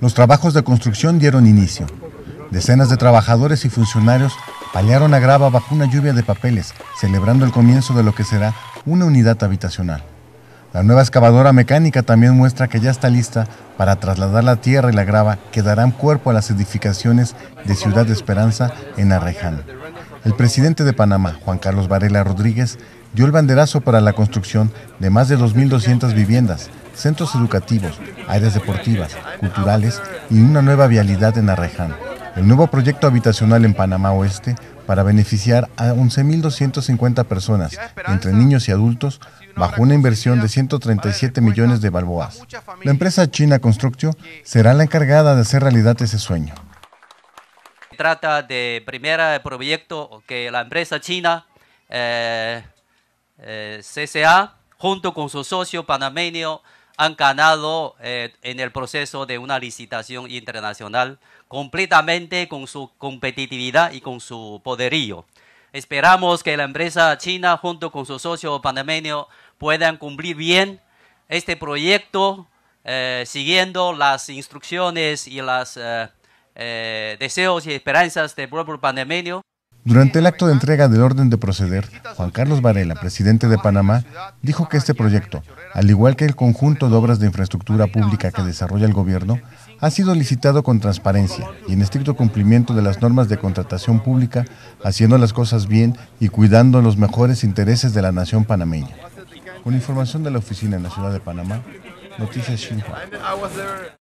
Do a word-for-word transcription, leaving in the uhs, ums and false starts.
Los trabajos de construcción dieron inicio. Decenas de trabajadores y funcionarios paliaron a grava bajo una lluvia de papeles, celebrando el comienzo de lo que será una unidad habitacional. La nueva excavadora mecánica también muestra que ya está lista para trasladar la tierra y la grava que darán cuerpo a las edificaciones de Ciudad de Esperanza en Arraiján. El presidente de Panamá, Juan Carlos Varela Rodríguez, dio el banderazo para la construcción de más de dos mil doscientas viviendas, centros educativos, áreas deportivas, culturales y una nueva vialidad en Arraiján. El nuevo proyecto habitacional en Panamá Oeste para beneficiar a once mil doscientas cincuenta personas, entre niños y adultos, bajo una inversión de ciento treinta y siete millones de balboas. La empresa china Constructio será la encargada de hacer realidad ese sueño. Trata de primer proyecto que la empresa china eh, eh, C C A, junto con su socio panameño, han ganado eh, en el proceso de una licitación internacional completamente con su competitividad y con su poderío. Esperamos que la empresa china junto con su socio panameño puedan cumplir bien este proyecto eh, siguiendo las instrucciones y los eh, eh, deseos y esperanzas del pueblo panameño. Durante el acto de entrega del orden de proceder, Juan Carlos Varela, presidente de Panamá, dijo que este proyecto, al igual que el conjunto de obras de infraestructura pública que desarrolla el gobierno, ha sido licitado con transparencia y en estricto cumplimiento de las normas de contratación pública, haciendo las cosas bien y cuidando los mejores intereses de la nación panameña. Con información de la oficina en la ciudad de Panamá, Noticias Xinhua.